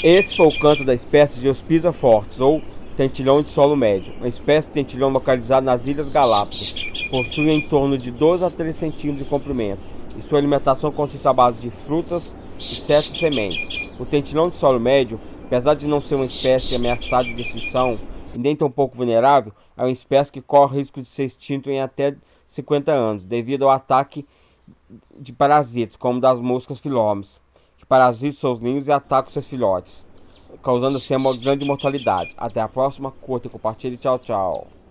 Esse foi o canto da espécie Geospisa fortis, ou tentilhão de solo médio, uma espécie de tentilhão localizada nas Ilhas Galápagos. Possui em torno de 12 a 13 centímetros de comprimento e sua alimentação consiste à base de frutas e certas sementes. O tentilhão de solo médio, apesar de não ser uma espécie ameaçada de extinção e nem tão pouco vulnerável, é uma espécie que corre risco de ser extinta em até 50 anos, devido ao ataque de parasitas, como das moscas filómeas, que parasitam seus ninhos e atacam seus filhotes, causando assim uma grande mortalidade. Até a próxima, curta e compartilhe, tchau, tchau.